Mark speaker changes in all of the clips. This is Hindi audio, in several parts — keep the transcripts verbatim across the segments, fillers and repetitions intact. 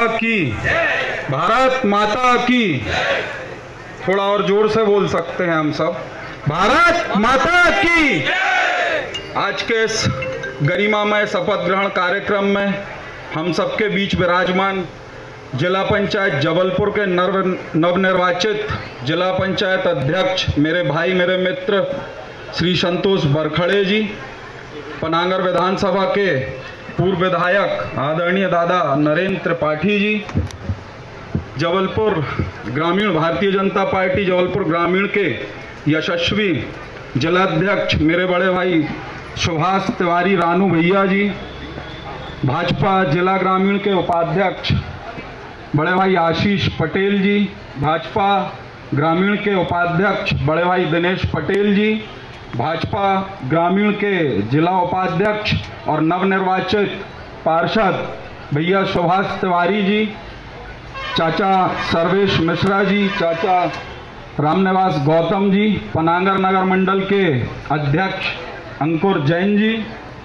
Speaker 1: की, भारत माता की। थोड़ा और जोर से बोल सकते हैं हम सब, भारत माता की। आज के इस गरिमामय शपथ ग्रहण कार्यक्रम में हम सबके बीच विराजमान जिला पंचायत जबलपुर के नवनिर्वाचित जिला पंचायत अध्यक्ष मेरे भाई मेरे मित्र श्री संतोष बरखड़े जी, पनागर विधानसभा के पूर्व विधायक आदरणीय दादा नरेंद्र त्रिपाठी जी, जबलपुर ग्रामीण भारतीय जनता पार्टी जबलपुर ग्रामीण के यशस्वी जिलाध्यक्ष मेरे बड़े भाई सुभाष तिवारी रानू भैया जी, भाजपा जिला ग्रामीण के उपाध्यक्ष बड़े भाई आशीष पटेल जी, भाजपा ग्रामीण के उपाध्यक्ष बड़े भाई दिनेश पटेल जी, भाजपा ग्रामीण के जिला उपाध्यक्ष और नवनिर्वाचित पार्षद भैया सुभाष तिवारी जी, चाचा सर्वेश मिश्रा जी, चाचा रामनिवास गौतम जी, पनागर नगर मंडल के अध्यक्ष अंकुर जैन जी,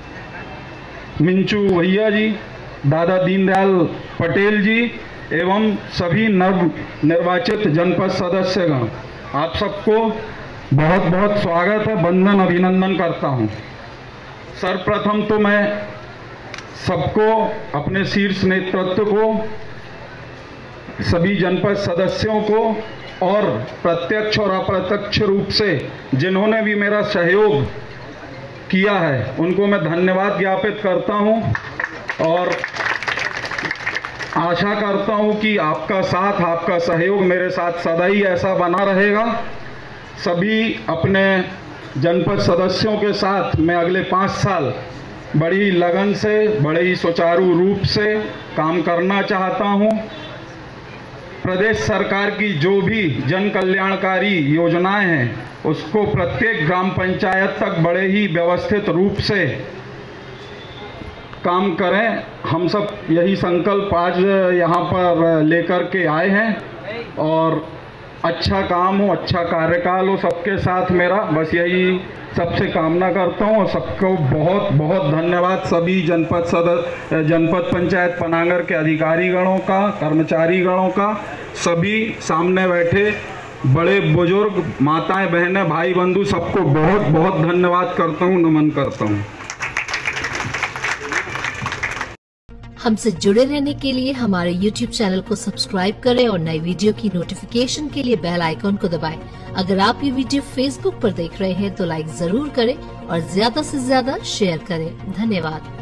Speaker 1: मिंचू भैया जी, दादा दीनदयाल पटेल जी एवं सभी नव निर्वाचित जनपद सदस्यगण, आप सबको बहुत बहुत स्वागत है, वंदन अभिनंदन करता हूं। सर्वप्रथम तो मैं सबको, अपने शीर्ष नेतृत्व को, सभी जनपद सदस्यों को और प्रत्यक्ष और अप्रत्यक्ष रूप से जिन्होंने भी मेरा सहयोग किया है उनको मैं धन्यवाद ज्ञापित करता हूं और आशा करता हूं कि आपका साथ, आपका सहयोग मेरे साथ सदा ही ऐसा बना रहेगा। सभी अपने जनपद सदस्यों के साथ मैं अगले पाँच साल बड़ी लगन से, बड़े ही सुचारू रूप से काम करना चाहता हूं। प्रदेश सरकार की जो भी जन कल्याणकारी योजनाएं हैं उसको प्रत्येक ग्राम पंचायत तक बड़े ही व्यवस्थित रूप से काम करें। हम सब यही संकल्प आज यहाँ पर लेकर के आए हैं और अच्छा काम हो, अच्छा कार्यकाल हो सबके साथ मेरा, बस यही सबसे कामना करता हूँ। और सबको बहुत बहुत धन्यवाद, सभी जनपद सदस्य जनपद पंचायत पनागर के अधिकारी गणों का, कर्मचारी गणों का, सभी सामने बैठे बड़े बुजुर्ग, माताएं, बहनें, भाई बंधु, सबको बहुत बहुत धन्यवाद करता हूँ, नमन करता हूँ।
Speaker 2: हमसे जुड़े रहने के लिए हमारे यूट्यूब चैनल को सब्सक्राइब करें और नई वीडियो की नोटिफिकेशन के लिए बेल आइकॉन को दबाएं। अगर आप ये वीडियो फेसबुक पर देख रहे हैं तो लाइक जरूर करें और ज्यादा से ज्यादा शेयर करें। धन्यवाद।